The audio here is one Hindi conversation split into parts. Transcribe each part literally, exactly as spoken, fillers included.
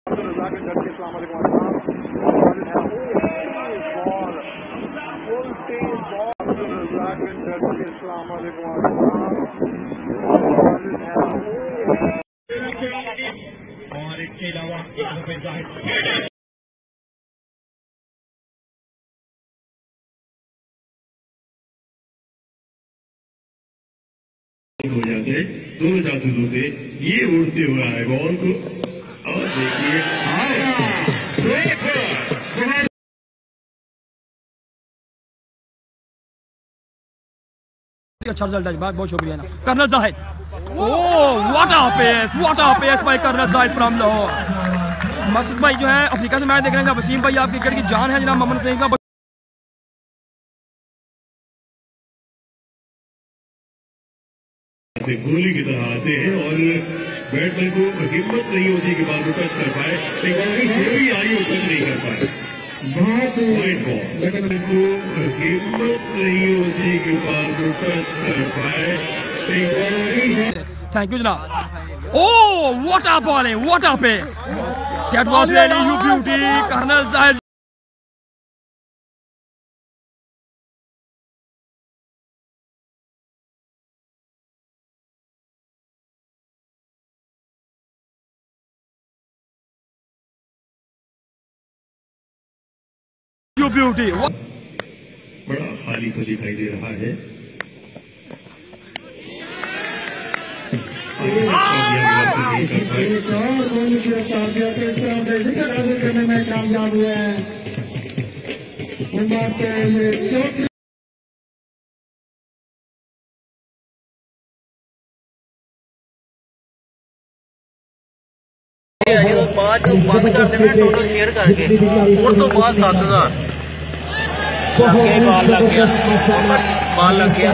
और इसके अलावा हो जाते दोनों जासूस होते, ये उड़ते हुए आए बॉल को और देखिए अच्छा रिजल्ट है, बहुत बहुत शुक्रिया ना colonel Zahid. Oh what a pace, what a pace by colonel Zahid from Lahore. मस्जिद भाई जो है अफ्रीका से मैच देख रहे हैं, वसीम भाई आप क्रिकेट की जान है जनाब मोहम्मद फहीम का। गोली की तरह आते हैं और बैट्समैन को हिम्मत नहीं होती कि बाल को टच कर पाए, गोली आई और टच नहीं कर पाए। बहुत वाइड बॉल, लेकिन इनको हिम्मत नहीं होती कि बाल को टच कर पाए। थैंक यू जनाब। Oh what a bowling, what a pace, that was really you beauty colonel Zahid. You beauty. बड़ा खाली सा दिखाई दे रहा है। करने में कामयाब हुए हैं। पाँच बंद कर देना टोटल शेयर करके और तो बाद सात हजार बाल लग गया, बाल लग गया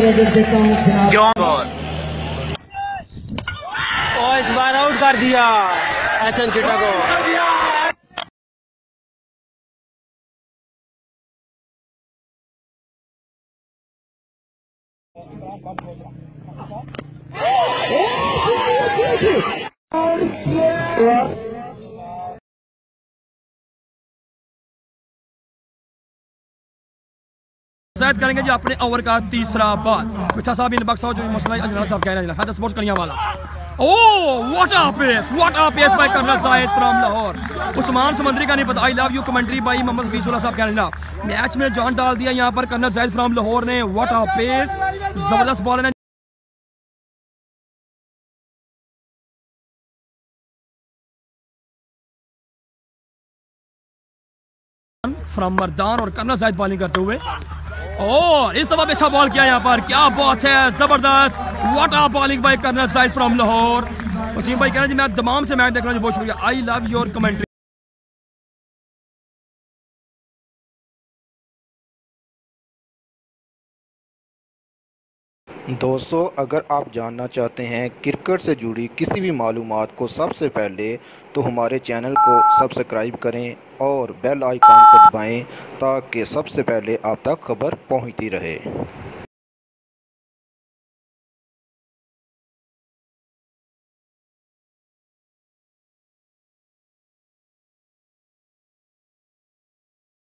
और इस बार आउट कर दिया एहसन चिट्टा को। शायद करेंगे जी अपने ओवर का तीसरा बॉल। मिठा साहब इन बक्सा जो मसला अजनाला साहब कह रहे हैं स्पोर्ट्स कलियां वाला। Oh what a pace, what a pace by colonel Zahid from Lahore. Usman Samundari का नहीं पता, I love you commentary by Mohammad Hafeezullah साहब कह रहे हैं मैच में जान डाल दिया यहाँ पर कर्नल जाहिद फ्रॉम लाहौर ने। व्हाट अ पेस, जबरदस्त बॉल है फ्रॉम मर्दान और कर्नल जाहिद बॉलिंग करते हुए। और इस दफा अच्छा बॉल किया यहाँ पर, क्या बात है, जबरदस्त what a bowling by colonel Zahid from Lahore. Wasim भाई कह रहे हैं जी मैं दमाम से मैच देख रहा हूँ, बहुत शुक्रिया, आई लव योर कमेंट्री। दोस्तों अगर आप जानना चाहते हैं क्रिकेट से जुड़ी किसी भी मालूमात को सबसे पहले, तो हमारे चैनल को सब्सक्राइब करें और बेल आइकॉन को दबाएं ताकि सबसे पहले आप तक खबर पहुंचती रहे।